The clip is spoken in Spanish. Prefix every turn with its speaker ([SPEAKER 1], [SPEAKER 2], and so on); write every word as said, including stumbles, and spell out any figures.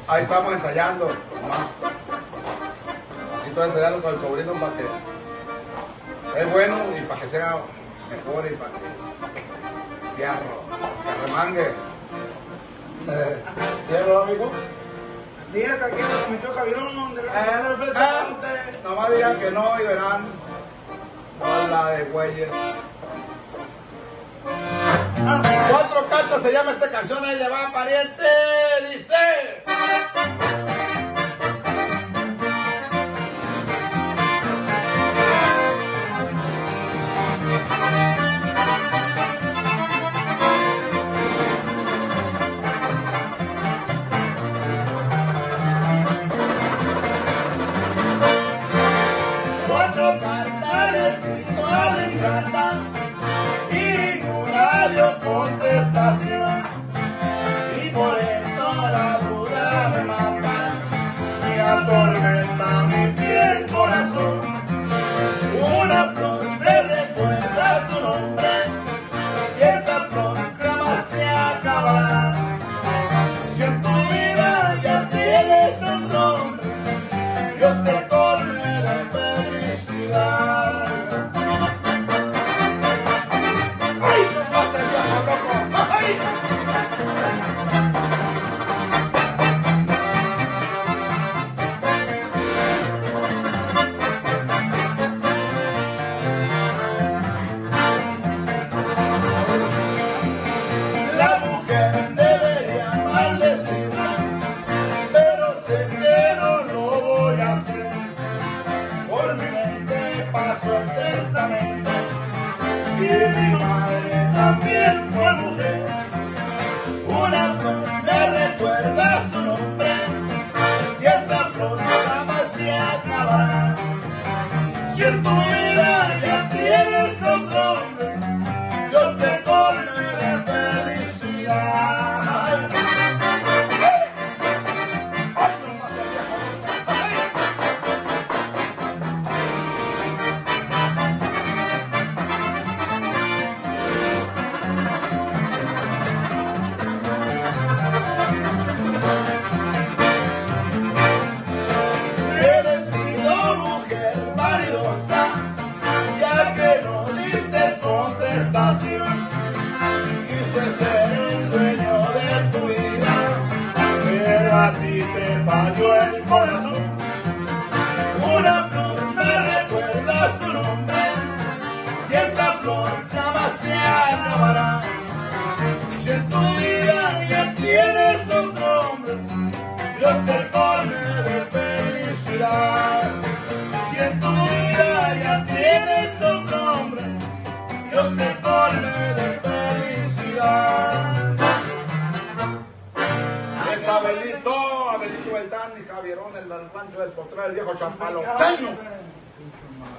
[SPEAKER 1] Ahí estamos ensayando, mamá. Aquí estoy ensayando con el sobrino para que es bueno y para que sea mejor y para que fierro, que remangue. Eh, ¿Fierro, amigo?
[SPEAKER 2] Sí, es que aquí me metió Javierón, donde la
[SPEAKER 1] Eh, eh, nomás digan que no y verán. Hola de güeyes. Cuatro cartas se llama esta canción, ahí le va, pariente, dice.
[SPEAKER 2] Cuatro cartas escrito a la ingrata y ninguna dio contestación, y por eso la duda me mata y atormenta mi piel corazón. Una flor me recuerda su nombre y esa flor jamás se acabará. Si en tu vida ya tienes otro hombre, Dios te colme de felicidad. ¡Ay, no pasa el viejo loco! ¡Ay! La mujer debería maldecirme, pero sé que no lo voy a hacer. Por mi mente pasó el testamento y mi madre también fue mujer. Una flor me recuerda su nombre y esa flor jamás se acabará. Si en tu vida ya tienes otro hombre, Dios te colme de felicidad. ¡Ay! ¡Ay, no pasa el viejo! ¡Ay! Eres sido mujer vanidosa, ya que no diste contestación. Quise ser el dueño de tu vida, pero a ti te falló el corazón. Una flor me recuerda su nombre y esta flor jamás se acabará. Si en tu vida ya tienes otro hombre, Dios te colme de felicidad. Si en tu vida ya tienes otro hombre, Dios te colme de felicidad.
[SPEAKER 1] Es Abelito, Abelito Beltrán y Javierón, el del rancho del Potrero, el viejo champaloteño.